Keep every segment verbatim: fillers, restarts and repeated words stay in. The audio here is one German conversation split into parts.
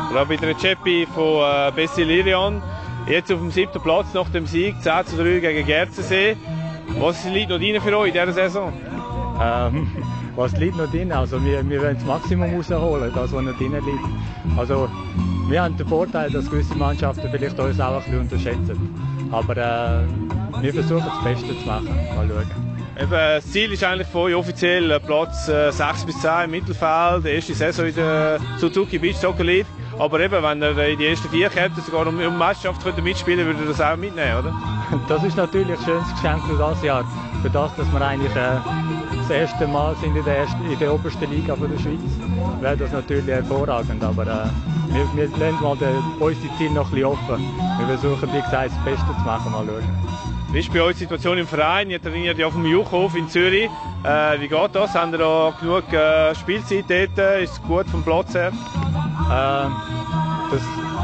Rabid Recepi von äh, Bessi Lirion. Jetzt auf dem siebten Platz nach dem Sieg zehn zu drei gegen Gerzensee. Was liegt noch drin für euch in dieser Saison? Ähm, was liegt noch drin? Also wir, wir wollen das Maximum rausholen, das was noch drin liegt. Also wir haben den Vorteil, dass gewisse Mannschaften vielleicht uns auch ein bisschen unterschätzen. Aber äh, wir versuchen das Beste zu machen. Mal schauen. Eben, das Ziel ist eigentlich für euch offiziell Platz äh, sechs bis zehn im Mittelfeld, die erste Saison in der Suzuki Beach Soccer League. Aber eben, wenn ihr in die ersten vier kommt, sogar um, um die Meisterschaft könnt ihr mitspielen, würdet ihr das auch mitnehmen, oder? Das ist natürlich ein schönes Geschenk für das Jahr. Für das, dass wir eigentlich äh, das erste Mal sind in der, ersten, in der obersten Liga von der Schweiz, wäre das natürlich hervorragend. Aber äh, wir, wir lassen mal den, unsere Ziele noch ein bisschen offen. Wir versuchen, wie gesagt, das Beste zu machen. Mal schauen. Wie ist bei euch die Situation im Verein? Ihr trainiert ja auf dem Juchhof in Zürich. Äh, wie geht das? Habt ihr da genug äh, Spielzeit dort? Ist es gut vom Platz her? Äh, das,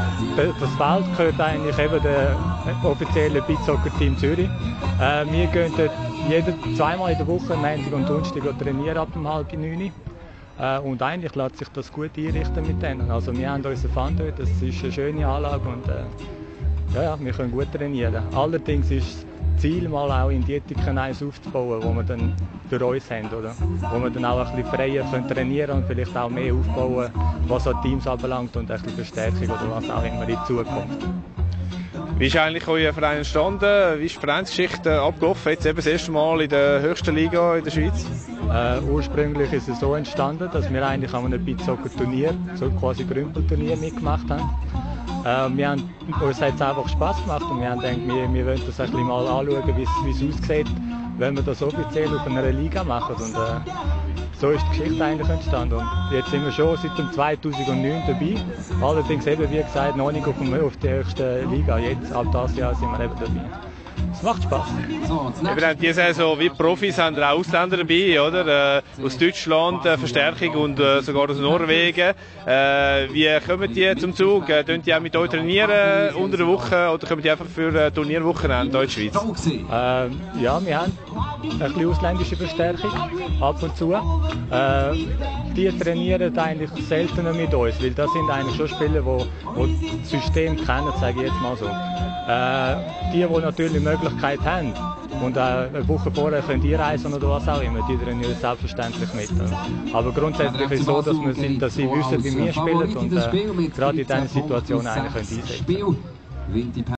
das Feld gehört eigentlich eben dem offiziellen Beachsoccer-Team Zürich. Äh, wir gehen dort jede, zweimal in der Woche, Montag und Donnerstag, trainieren ab um halb neun. Äh, und eigentlich lässt sich das gut einrichten mit denen. Also wir haben unseren Fan dort, das ist eine schöne Anlage und äh, ja, wir können gut trainieren. Allerdings ist das Ziel, mal auch in Dietiken eins aufzubauen, wo wir dann für uns haben, oder? Wo wir dann auch ein bisschen freier können trainieren und vielleicht auch mehr aufbauen, was an Teams anbelangt und ein bisschen Verstärkung oder was auch immer in Zukunft. Wie ist eigentlich euer Verein entstanden? Wie ist die Vereinsgeschichte abgelaufen? Jetzt eben das erste Mal in der höchsten Liga in der Schweiz? Äh, ursprünglich ist es so entstanden, dass wir eigentlich an einem Beachsoccer-Turnier, so quasi Grümpelturnier mitgemacht haben. Äh, wir haben uns hat es einfach Spass gemacht und wir haben gedacht, wir, wir wollen das ein bisschen mal anschauen, wie es aussieht, wenn wir das offiziell auf einer Liga machen. Und, äh, so ist die Geschichte eigentlich entstanden. Und jetzt sind wir schon seit dem zweitausendneun dabei. Allerdings eben, wie gesagt, noch nicht auf, dem, auf der höchsten Liga. Jetzt, ab dieses Jahr, sind wir eben dabei. Es macht Spass. So, eben diese Saison, wie Profis, haben auch Ausländer dabei, oder? Äh, aus Deutschland äh, Verstärkung und äh, sogar aus Norwegen. Äh, wie kommen die zum Zug? Äh, Trainieren die auch mit euch trainieren unter der Woche oder kommen die einfach für äh, Turnierwochenende in der Schweiz? Äh, ja, wir haben ein bisschen ausländische Verstärkung ab und zu. Äh, die trainieren eigentlich seltener mit uns, weil das sind eigentlich schon Spieler, die, die das System kennen, sage ich jetzt mal so. Äh, die, die natürlich die Möglichkeit haben und äh, eine Woche vorher können die reisen oder was auch immer, die trainieren selbstverständlich mit. Aber grundsätzlich ist es so, dass, wir sind, dass sie wissen, wie wir spielen und äh, gerade in diesen Situationen eigentlich können einsetzen können.